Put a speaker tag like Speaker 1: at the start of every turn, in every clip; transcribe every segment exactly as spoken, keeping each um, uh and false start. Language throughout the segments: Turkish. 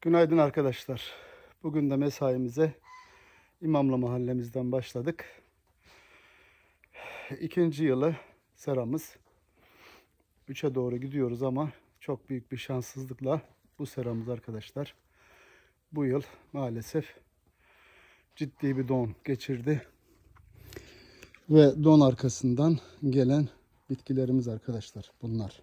Speaker 1: Günaydın arkadaşlar. Bugün de mesaimize İmamlı mahallemizden başladık. İkinci yılı seramız. Üçe doğru gidiyoruz ama çok büyük bir şanssızlıkla bu seramız arkadaşlar bu yıl maalesef ciddi bir don geçirdi. Ve don arkasından gelen bitkilerimiz arkadaşlar bunlar.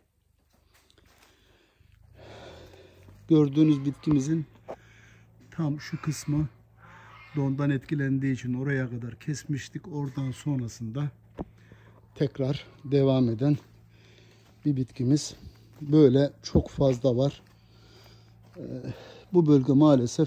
Speaker 1: Gördüğünüz bitkimizin tam şu kısmı dondan etkilendiği için oraya kadar kesmiştik. Oradan sonrasında tekrar devam eden bir bitkimiz. Böyle çok fazla var. Bu bölge maalesef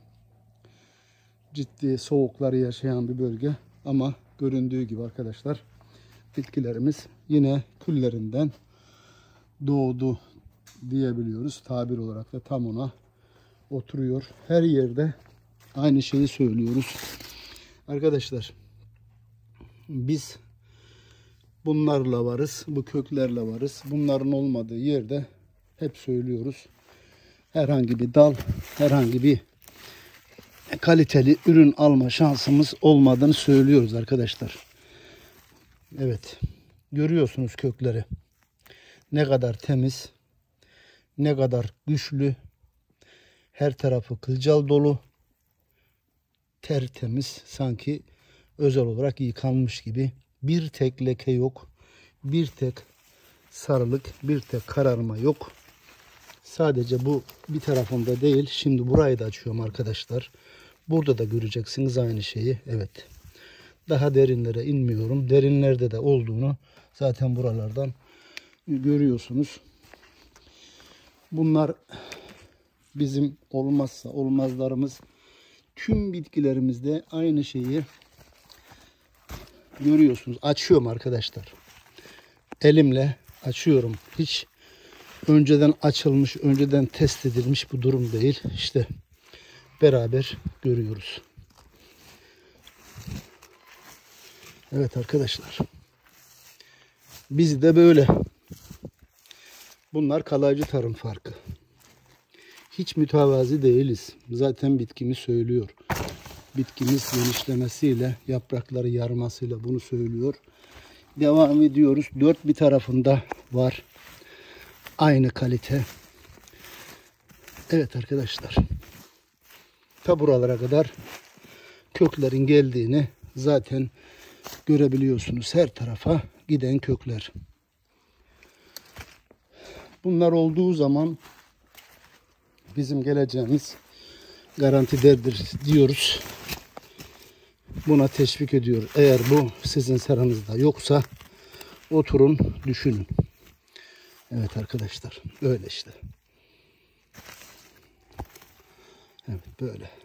Speaker 1: ciddi soğukları yaşayan bir bölge. Ama göründüğü gibi arkadaşlar bitkilerimiz yine küllerinden doğdu diyebiliyoruz. Tabir olarak da tam ona oturuyor. Her yerde aynı şeyi söylüyoruz. Arkadaşlar biz bunlarla varız. Bu köklerle varız. Bunların olmadığı yerde hep söylüyoruz. Herhangi bir dal, herhangi bir kaliteli ürün alma şansımız olmadığını söylüyoruz arkadaşlar. Evet. Görüyorsunuz kökleri. Ne kadar temiz, ne kadar güçlü. Her tarafı kılcal dolu. Tertemiz, sanki özel olarak yıkanmış gibi. Bir tek leke yok. Bir tek sarılık, bir tek kararma yok. Sadece bu bir tarafında değil. Şimdi burayı da açıyorum arkadaşlar. Burada da göreceksiniz aynı şeyi. Evet. Daha derinlere inmiyorum. Derinlerde de olduğunu zaten buralardan görüyorsunuz. Bunlar bizim olmazsa olmazlarımız. Tüm bitkilerimizde aynı şeyi görüyorsunuz. Açıyorum arkadaşlar. Elimle açıyorum. Hiç önceden açılmış, önceden test edilmiş bu durum değil. İşte beraber görüyoruz. Evet arkadaşlar. Biz de böyle. Bunlar kalaycı tarım farkı. Hiç mütevazi değiliz. Zaten bitkimiz söylüyor. Bitkimiz genişlemesiyle, yaprakları yarmasıyla bunu söylüyor. Devam ediyoruz. Dört bir tarafında var. Aynı kalite. Evet arkadaşlar. Ta buralara kadar köklerin geldiğini zaten görebiliyorsunuz. Her tarafa giden kökler. Bunlar olduğu zaman bizim geleceğimiz garantidedir diyoruz. Buna teşvik ediyoruz. Eğer bu sizin seranızda yoksa oturun, düşünün. Evet arkadaşlar, öyle işte. Evet, böyle.